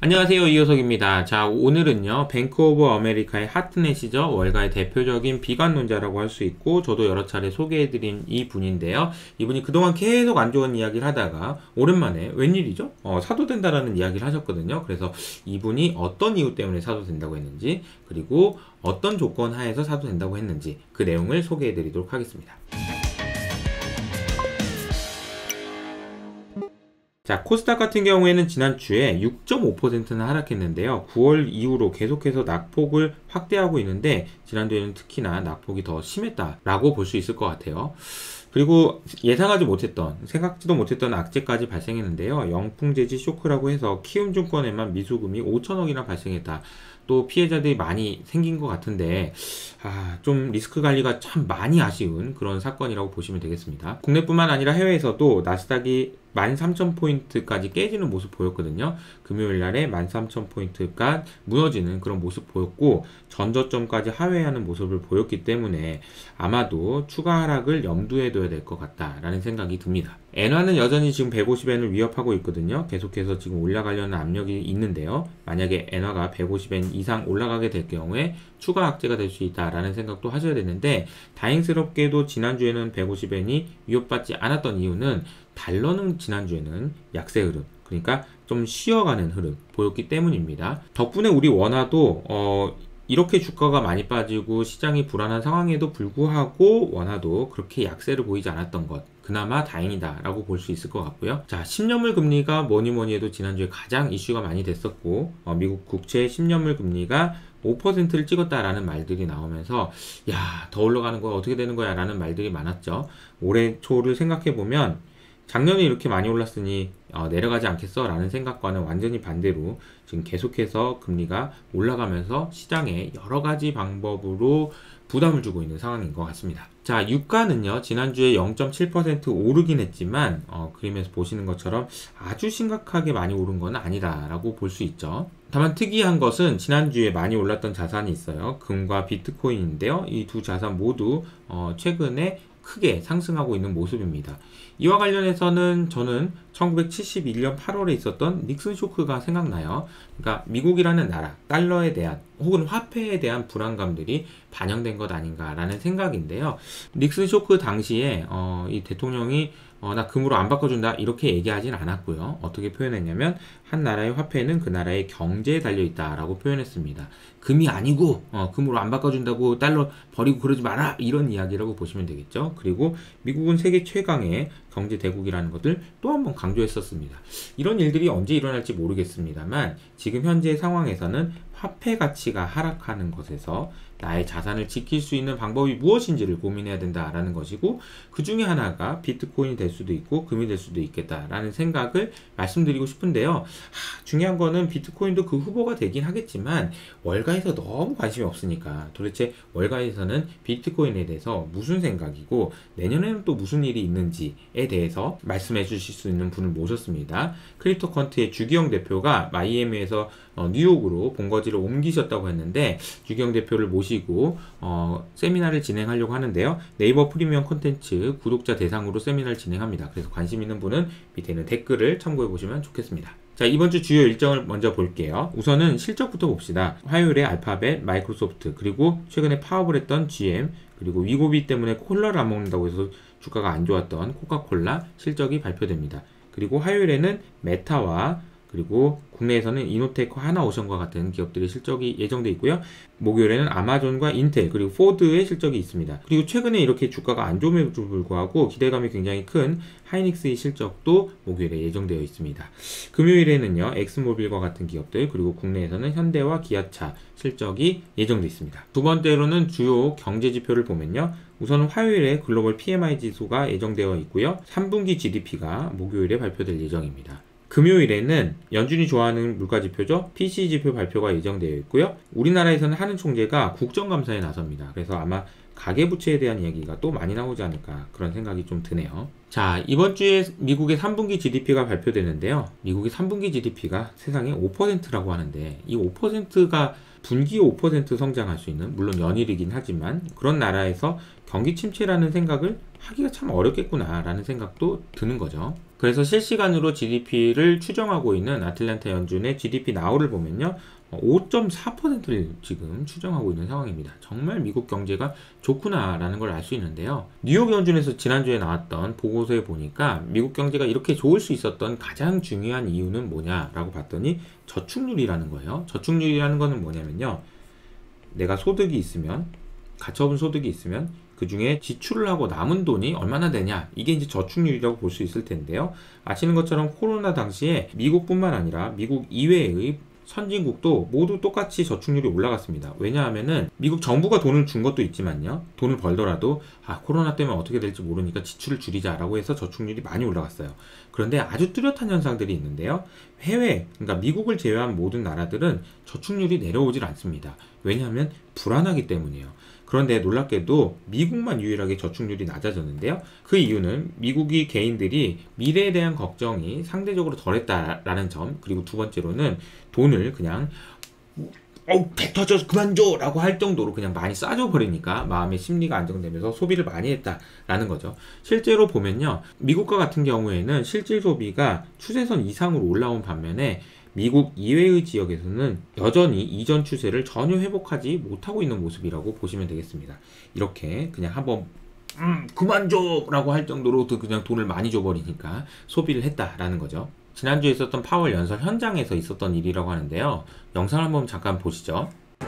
안녕하세요, 이효석입니다. 자, 오늘은요, 뱅크 오브 아메리카의 하트넷이죠. 월가의 대표적인 비관론자라고 할 수 있고, 저도 여러 차례 소개해드린 이 분인데요. 이분이 그동안 계속 안 좋은 이야기를 하다가, 오랜만에 웬일이죠? 사도 된다라는 이야기를 하셨거든요. 그래서 이분이 어떤 이유 때문에 사도 된다고 했는지, 그리고 어떤 조건 하에서 사도 된다고 했는지, 그 내용을 소개해드리도록 하겠습니다. 자, 코스닥 같은 경우에는 지난주에 6.5%는 하락했는데요. 9월 이후로 계속해서 낙폭을 확대하고 있는데 지난주에는 특히나 낙폭이 더 심했다라고 볼 수 있을 것 같아요. 그리고 예상하지 못했던, 생각지도 못했던 악재까지 발생했는데요. 영풍재지 쇼크라고 해서 키움증권에만 미수금이 5천억이나 발생했다. 또 피해자들이 많이 생긴 것 같은데 좀 리스크 관리가 참 많이 아쉬운 그런 사건이라고 보시면 되겠습니다. 국내뿐만 아니라 해외에서도 나스닥이 13,000포인트까지 깨지는 모습 보였거든요. 금요일날에 13,000포인트가 무너지는 그런 모습 보였고 전저점까지 하회하는 모습을 보였기 때문에 아마도 추가 하락을 염두에 둬야 될 것 같다라는 생각이 듭니다. 엔화는 여전히 지금 150엔을 위협하고 있거든요. 계속해서 지금 올라가려는 압력이 있는데요. 만약에 엔화가 150엔 이상 올라가게 될 경우에 추가 악재가 될 수 있다라는 생각도 하셔야 되는데 다행스럽게도 지난주에는 150엔이 위협받지 않았던 이유는 달러는 지난주에는 약세 흐름, 그러니까 좀 쉬어가는 흐름 보였기 때문입니다. 덕분에 우리 원화도 이렇게 주가가 많이 빠지고 시장이 불안한 상황에도 불구하고 원화도 그렇게 약세를 보이지 않았던 것, 그나마 다행이다 라고 볼 수 있을 것 같고요. 자, 10년물 금리가 뭐니 해도 지난주에 가장 이슈가 많이 됐었고 미국 국채 10년물 금리가 5%를 찍었다라는 말들이 나오면서 더 올라가는 거야, 어떻게 되는 거야 라는 말들이 많았죠. 올해 초를 생각해보면 작년에 이렇게 많이 올랐으니 내려가지 않겠어 라는 생각과는 완전히 반대로 지금 계속해서 금리가 올라가면서 시장에 여러가지 방법으로 부담을 주고 있는 상황인 것 같습니다. 자, 유가는요 지난주에 0.7% 오르긴 했지만 그림에서 보시는 것처럼 아주 심각하게 많이 오른 건 아니다 라고 볼 수 있죠. 다만 특이한 것은 지난주에 많이 올랐던 자산이 있어요. 금과 비트코인인데요. 이 두 자산 모두 최근에 크게 상승하고 있는 모습입니다. 이와 관련해서는 저는 1971년 8월에 있었던 닉슨 쇼크가 생각나요. 그러니까 미국이라는 나라, 달러에 대한 혹은 화폐에 대한 불안감들이 반영된 것 아닌가라는 생각인데요. 닉슨 쇼크 당시에 이 대통령이 나 금으로 안 바꿔준다 이렇게 얘기하진 않았고요. 어떻게 표현했냐면 한 나라의 화폐는 그 나라의 경제에 달려있다 라고 표현했습니다. 금이 아니고 금으로 안 바꿔준다고 달러 버리고 그러지 마라 이런 이야기라고 보시면 되겠죠. 그리고 미국은 세계 최강의 경제 대국이라는 것을 또 한 번 강조했었습니다. 이런 일들이 언제 일어날지 모르겠습니다만 지금 현재 상황에서는 화폐 가치가 하락하는 것에서 나의 자산을 지킬 수 있는 방법이 무엇인지를 고민해야 된다라는 것이고 그 중에 하나가 비트코인이 될 수도 있고 금이 될 수도 있겠다라는 생각을 말씀드리고 싶은데요. 중요한 거는 비트코인도 그 후보가 되긴 하겠지만 월가에서 너무 관심이 없으니까 도대체 월가에서는 비트코인에 대해서 무슨 생각이고 내년에는 또 무슨 일이 있는지에 대해서 말씀해 주실 수 있는 분을 모셨습니다. 크립토컨트의 주기영 대표가 마이애미에서 뉴욕으로 본거지를 옮기셨다고 했는데 주기영 대표를 모시고 세미나를 진행하려고 하는데요. 네이버 프리미엄 콘텐츠 구독자 대상으로 세미나를 진행합니다. 그래서 관심 있는 분은 밑에 있는 댓글을 참고해 보시면 좋겠습니다. 자, 이번 주 주요 일정을 먼저 볼게요. 우선은 실적부터 봅시다. 화요일에 알파벳, 마이크로소프트, 그리고 최근에 파업을 했던 GM, 그리고 위고비 때문에 콜라를 안 먹는다고 해서 주가가 안 좋았던 코카콜라 실적이 발표됩니다. 그리고 화요일에는 메타와 그리고 국내에서는 이노테크, 하나오션과 같은 기업들의 실적이 예정돼 있고요. 목요일에는 아마존과 인텔 그리고 포드의 실적이 있습니다. 그리고 최근에 이렇게 주가가 안 좋음에도 불구하고 기대감이 굉장히 큰 하이닉스의 실적도 목요일에 예정되어 있습니다. 금요일에는요 엑스모빌과 같은 기업들 그리고 국내에서는 현대와 기아차 실적이 예정돼 있습니다. 두 번째로는 주요 경제 지표를 보면요. 우선 화요일에 글로벌 PMI 지수가 예정되어 있고요. 3분기 GDP가 목요일에 발표될 예정입니다. 금요일에는 연준이 좋아하는 물가지표죠. PC지표 발표가 예정되어 있고요. 우리나라에서는 한은 총재가 국정감사에 나섭니다. 그래서 아마 가계부채에 대한 이야기가 또 많이 나오지 않을까 그런 생각이 좀 드네요. 자, 이번 주에 미국의 3분기 GDP가 발표되는데요. 미국의 3분기 GDP가 세상에 5%라고 하는데 이 5%가 분기 5% 성장할 수 있는, 물론 연일이긴 하지만 그런 나라에서 경기 침체라는 생각을 하기가 참 어렵겠구나라는 생각도 드는 거죠. 그래서 실시간으로 GDP를 추정하고 있는 아틀란타 연준의 GDP 나우를 보면요. 5.4%를 지금 추정하고 있는 상황입니다. 정말 미국 경제가 좋구나라는 걸 알 수 있는데요. 뉴욕 연준에서 지난주에 나왔던 보고서에 보니까 미국 경제가 이렇게 좋을 수 있었던 가장 중요한 이유는 뭐냐라고 봤더니 저축률이라는 거예요. 저축률이라는 거는 뭐냐면요. 내가 소득이 있으면, 가처분 소득이 있으면 그 중에 지출을 하고 남은 돈이 얼마나 되냐, 이게 이제 저축률이라고 볼 수 있을 텐데요. 아시는 것처럼 코로나 당시에 미국뿐만 아니라 미국 이외의 선진국도 모두 똑같이 저축률이 올라갔습니다. 왜냐하면은 미국 정부가 돈을 준 것도 있지만요, 돈을 벌더라도 코로나 때문에 어떻게 될지 모르니까 지출을 줄이자라고 해서 저축률이 많이 올라갔어요. 그런데 아주 뚜렷한 현상들이 있는데요. 해외, 그러니까 미국을 제외한 모든 나라들은 저축률이 내려오질 않습니다. 왜냐하면 불안하기 때문이에요. 그런데 놀랍게도 미국만 유일하게 저축률이 낮아졌는데요. 그 이유는 미국이 개인들이 미래에 대한 걱정이 상대적으로 덜했다라는 점, 그리고 두 번째로는 돈을 그냥 배 터져 그만 줘 라고 할 정도로 그냥 많이 싸줘 버리니까 마음의 심리가 안정되면서 소비를 많이 했다라는 거죠. 실제로 보면요, 미국과 같은 경우에는 실질 소비가 추세선 이상으로 올라온 반면에 미국 이외의 지역에서는 여전히 이전 추세를 전혀 회복하지 못하고 있는 모습이라고 보시면 되겠습니다. 이렇게 그냥 한번 그만 줘 라고 할 정도로 그냥 돈을 많이 줘버리니까 소비를 했다라는 거죠. 지난주에 있었던 파월 연설 현장에서 있었던 일이라고 하는데요. 영상을 한번 잠깐 보시죠.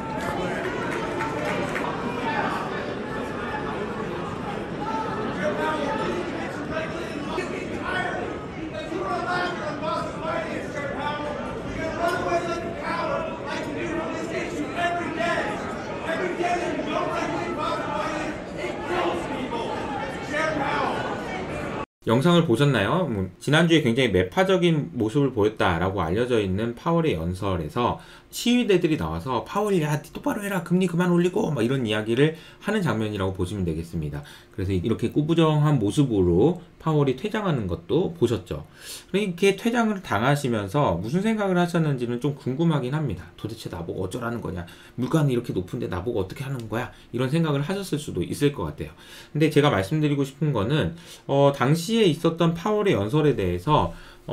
영상을 보셨나요? 지난주에 굉장히 매파적인 모습을 보였다라고 알려져 있는 파월의 연설에서 시위대들이 나와서 파월, 야, 똑바로 해라, 금리 그만 올리고, 막 이런 이야기를 하는 장면이라고 보시면 되겠습니다. 그래서 이렇게 꾸부정한 모습으로 파월이 퇴장하는 것도 보셨죠. 이렇게 퇴장을 당하시면서 무슨 생각을 하셨는지는 좀 궁금하긴 합니다. 도대체 나보고 어쩌라는 거냐, 물가는 이렇게 높은데 나보고 어떻게 하는 거야, 이런 생각을 하셨을 수도 있을 것 같아요. 근데 제가 말씀드리고 싶은 거는 당시에 있었던 파월의 연설에 대해서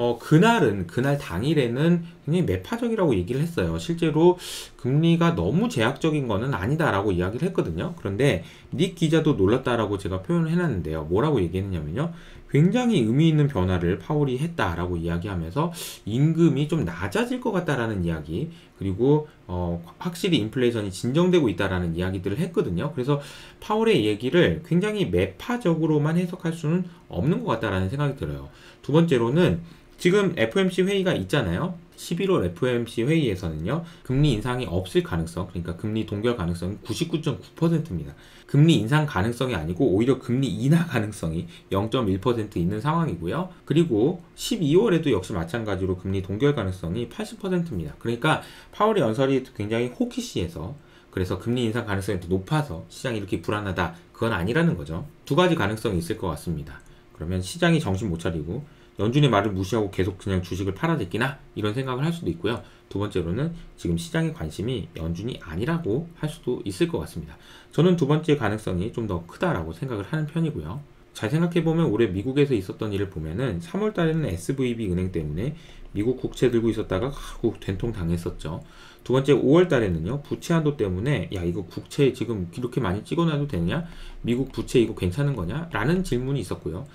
그날 당일에는 굉장히 매파적이라고 얘기를 했어요. 실제로 금리가 너무 제약적인 거는 아니다라고 이야기를 했거든요. 그런데 닉 기자도 놀랐다라고 제가 표현을 해놨는데요. 뭐라고 얘기했냐면요, 굉장히 의미 있는 변화를 파월이 했다라고 이야기하면서 임금이 좀 낮아질 것 같다라는 이야기, 그리고 확실히 인플레이션이 진정되고 있다라는 이야기들을 했거든요. 그래서 파월의 얘기를 굉장히 매파적으로만 해석할 수는 없는 것 같다라는 생각이 들어요. 두 번째로는 지금 FOMC 회의가 있잖아요. 11월 FOMC 회의에서는요, 금리 인상이 없을 가능성, 그러니까 금리 동결 가능성이 99.9%입니다. 금리 인상 가능성이 아니고 오히려 금리 인하 가능성이 0.1% 있는 상황이고요. 그리고 12월에도 역시 마찬가지로 금리 동결 가능성이 80%입니다. 그러니까 파월의 연설이 굉장히 호키시해서, 그래서 금리 인상 가능성이 더 높아서 시장이 이렇게 불안하다, 그건 아니라는 거죠. 두 가지 가능성이 있을 것 같습니다. 그러면 시장이 정신 못 차리고 연준의 말을 무시하고 계속 그냥 주식을 팔아제끼나, 이런 생각을 할 수도 있고요. 두 번째로는 지금 시장의 관심이 연준이 아니라고 할 수도 있을 것 같습니다. 저는 두 번째 가능성이 좀 더 크다라고 생각을 하는 편이고요. 잘 생각해보면 올해 미국에서 있었던 일을 보면은 3월 달에는 SVB 은행 때문에 미국 국채 들고 있었다가 된통 당했었죠. 두 번째 5월 달에는요, 부채 한도 때문에 야, 이거 국채 지금 이렇게 많이 찍어놔도 되냐? 미국 부채 이거 괜찮은 거냐? 라는 질문이 있었고요.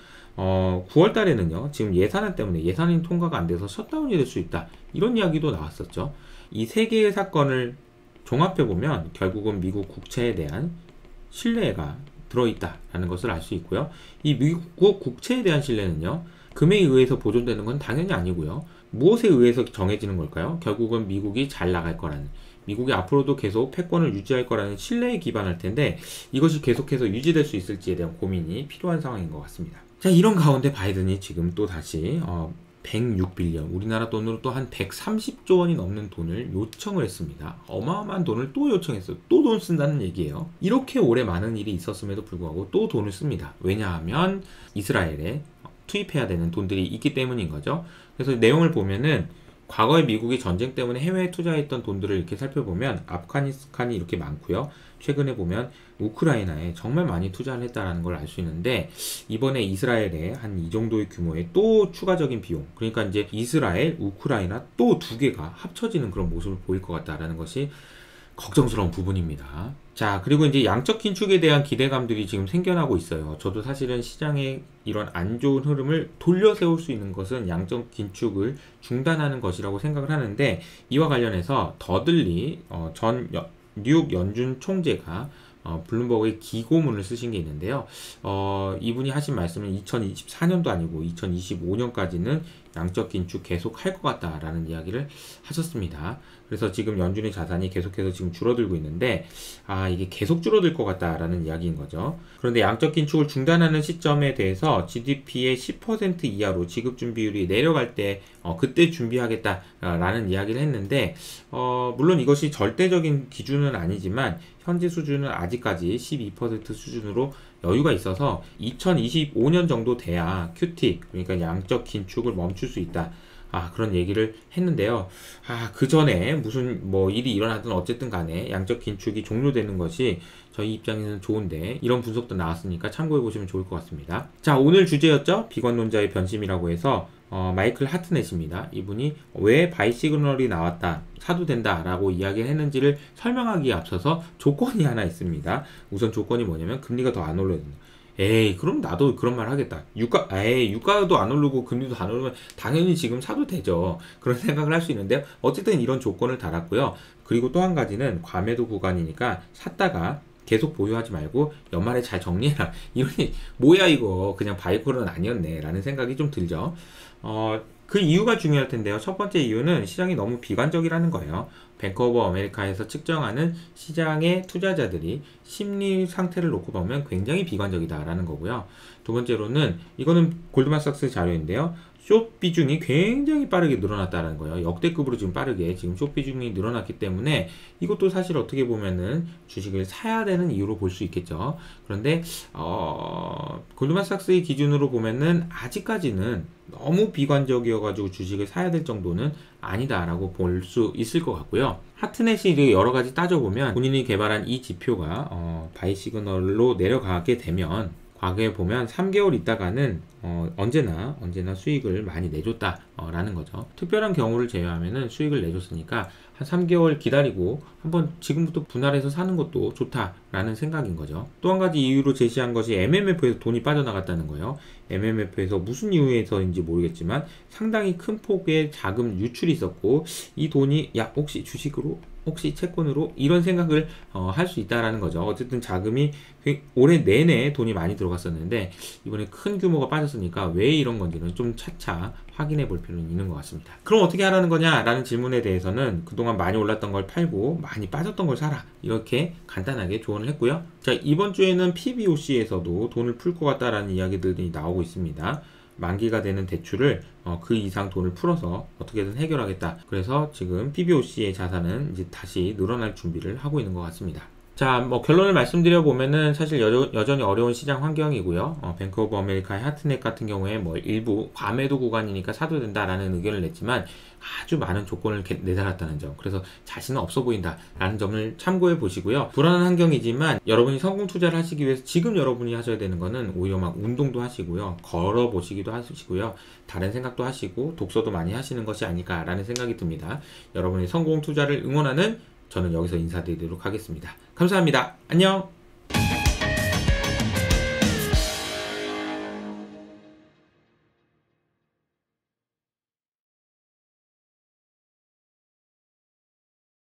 9월 달에는요, 지금 예산안 때문에 예산안 통과가 안 돼서 셧다운이 될 수 있다, 이런 이야기도 나왔었죠. 이 세 개의 사건을 종합해보면 결국은 미국 국채에 대한 신뢰가 들어있다라는 것을 알 수 있고요. 이 미국 국채에 대한 신뢰는요, 금에 의해서 보존되는 건 당연히 아니고요. 무엇에 의해서 정해지는 걸까요? 결국은 미국이 잘 나갈 거라는, 미국이 앞으로도 계속 패권을 유지할 거라는 신뢰에 기반할 텐데, 이것이 계속해서 유지될 수 있을지에 대한 고민이 필요한 상황인 것 같습니다. 자, 이런 가운데 바이든이 지금 또 다시 106빌리언, 우리나라 돈으로 또 한 130조 원이 넘는 돈을 요청을 했습니다. 어마어마한 돈을 또 요청했어요. 또 돈 쓴다는 얘기예요. 이렇게 오래 많은 일이 있었음에도 불구하고 또 돈을 씁니다. 왜냐하면 이스라엘에 투입해야 되는 돈들이 있기 때문인 거죠. 그래서 내용을 보면은 과거에 미국이 전쟁 때문에 해외에 투자했던 돈들을 이렇게 살펴보면 아프가니스탄이 이렇게 많고요. 최근에 보면 우크라이나에 정말 많이 투자를 했다는 걸 알 수 있는데, 이번에 이스라엘에 한 이 정도의 규모의 또 추가적인 비용, 그러니까 이제 이스라엘, 우크라이나 또 두 개가 합쳐지는 그런 모습을 보일 것 같다라는 것이 걱정스러운 부분입니다. 자, 그리고 이제 양적 긴축에 대한 기대감들이 지금 생겨나고 있어요. 저도 사실은 시장의 이런 안 좋은 흐름을 돌려 세울 수 있는 것은 양적 긴축을 중단하는 것이라고 생각을 하는데, 이와 관련해서 더들리 뉴욕 연준 총재가 블룸버그의 기고문을 쓰신 게 있는데요. 이분이 하신 말씀은 2024년도 아니고 2025년까지는 양적 긴축 계속 할 것 같다라는 이야기를 하셨습니다. 그래서 지금 연준의 자산이 계속해서 지금 줄어들고 있는데, 이게 계속 줄어들 것 같다라는 이야기인 거죠. 그런데 양적 긴축을 중단하는 시점에 대해서 GDP의 10% 이하로 지급 준비율이 내려갈 때 그때 준비하겠다라는 이야기를 했는데, 물론 이것이 절대적인 기준은 아니지만 현재 수준은 아직까지 12% 수준으로 여유가 있어서 2025년 정도 돼야 QT, 그러니까 양적 긴축을 멈출 수 있다. 그런 얘기를 했는데요. 그 전에 무슨 일이 일어나든 어쨌든 간에 양적 긴축이 종료되는 것이 저희 입장에서는 좋은데, 이런 분석도 나왔으니까 참고해 보시면 좋을 것 같습니다. 자, 오늘 주제였죠. 비관론자의 변심이라고 해서 마이클 하트넷입니다. 이분이 왜 바이 시그널이 나왔다, 사도 된다 라고 이야기를 했는지를 설명하기에 앞서서 조건이 하나 있습니다. 우선 조건이 뭐냐면 금리가 더 안 올라야 된다. 그럼 나도 그런 말 하겠다. 유가도 안 오르고 금리도 안 오르면 당연히 지금 사도 되죠. 그런 생각을 할 수 있는데요. 어쨌든 이런 조건을 달았고요. 그리고 또 한 가지는 과매도 구간이니까 샀다가 계속 보유하지 말고 연말에 잘 정리해라. 이러니 뭐야 이거, 그냥 바이콜은 아니었네 라는 생각이 좀 들죠. 그 이유가 중요할 텐데요. 첫 번째 이유는 시장이 너무 비관적이라는 거예요. 뱅크 오브 아메리카에서 측정하는 시장의 투자자들이 심리 상태를 놓고 보면 굉장히 비관적이다라는 거고요. 두 번째로는 이거는 골드만삭스 자료인데요. 숏 비중이 굉장히 빠르게 늘어났다는 거예요. 역대급으로 지금 빠르게 지금 숏 비중이 늘어났기 때문에 이것도 사실 어떻게 보면은 주식을 사야 되는 이유로 볼 수 있겠죠. 그런데 골드만삭스의 기준으로 보면은 아직까지는 너무 비관적이어가지고 주식을 사야 될 정도는 아니다라고 볼 수 있을 것 같고요. 하트넷이 여러 가지 따져보면 본인이 개발한 이 지표가 바이 시그널로 내려가게 되면 과거에 보면 3개월 있다가는 언제나 수익을 많이 내줬다라는 거죠. 특별한 경우를 제외하면은 수익을 내줬으니까 한 3개월 기다리고 한번 지금부터 분할해서 사는 것도 좋다라는 생각인 거죠. 또 한 가지 이유로 제시한 것이 MMF에서 돈이 빠져나갔다는 거예요. MMF에서 무슨 이유에서인지 모르겠지만 상당히 큰 폭의 자금 유출이 있었고, 이 돈이 혹시 주식으로, 혹시 채권으로, 이런 생각을 할 수 있다라는 거죠. 어쨌든 자금이 올해 내내 돈이 많이 들어갔었는데 이번에 큰 규모가 빠졌으니까 왜 이런 건지는 좀 차차 확인해 볼 필요는 있는 것 같습니다. 그럼 어떻게 하라는 거냐 라는 질문에 대해서는 그동안 많이 올랐던 걸 팔고 많이 빠졌던 걸 사라, 이렇게 간단하게 조언을 했고요. 자, 이번 주에는 PBOC에서도 돈을 풀 것 같다라는 이야기들이 나오고 있습니다. 만기가 되는 대출을 그 이상 돈을 풀어서 어떻게든 해결하겠다. 그래서 지금 PBOC의 자산은 이제 다시 늘어날 준비를 하고 있는 것 같습니다. 자, 결론을 말씀드려 보면은 사실 여전히 어려운 시장 환경이고요. 뱅크 오브 아메리카의 하트넷 같은 경우에 일부 과매도 구간이니까 사도 된다라는 의견을 냈지만 아주 많은 조건을 내달았다는 점, 그래서 자신은 없어 보인다라는 점을 참고해 보시고요. 불안한 환경이지만 여러분이 성공 투자를 하시기 위해서 지금 여러분이 하셔야 되는 거는 오히려 운동도 하시고요, 걸어 보시기도 하시고요, 다른 생각도 하시고 독서도 많이 하시는 것이 아닐까라는 생각이 듭니다. 여러분의 성공 투자를 응원하는 저는 여기서 인사드리도록 하겠습니다. 감사합니다. 안녕.